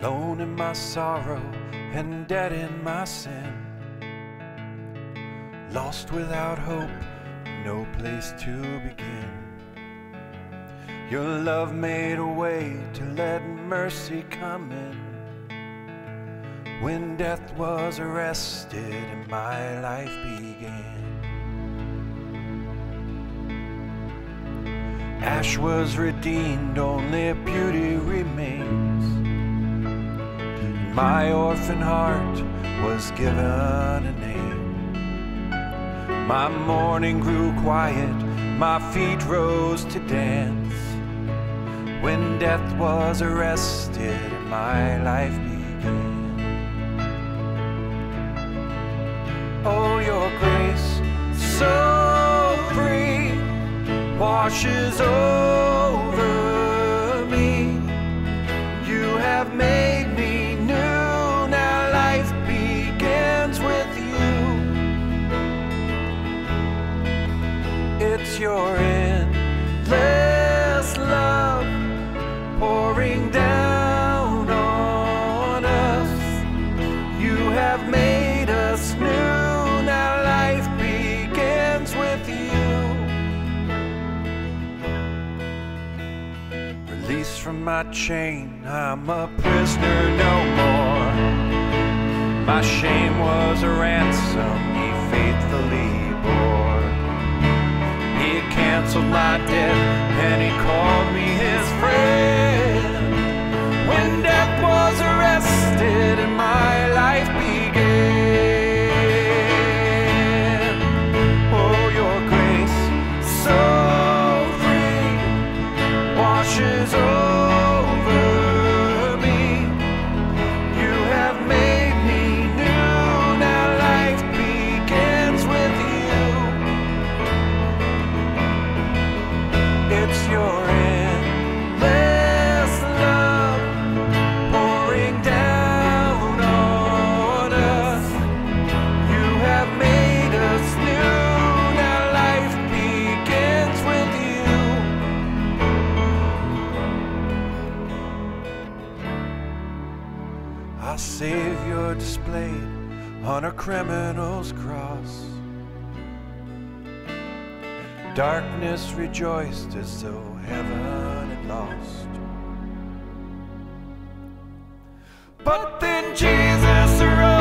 alone in my sorrow and dead in my sin, lost without hope, no place to begin. Your love made a way to let mercy come in. When death was arrested and my life began, ash was redeemed, only beauty remains. My orphan heart was given a name. My mourning grew quiet, my feet rose to dance. When death was arrested and my life began. Oh, your grace, so free, washes over me. You have made me new, now life begins with you. It's your endless love pouring down on us. You have made us new. Released from my chain, I'm a prisoner no more. My shame was a ransom he faithfully bore. He canceled my debt and he called me his friend. When death was arrested and my life began. Oh, your grace, so free, washes over me. You have made me new, now life begins with you. It's your endless love pouring down on us. You have made us new, now life begins with you. Our Savior displayed on a criminal's cross. Darkness rejoiced as though heaven had lost. But then Jesus arose.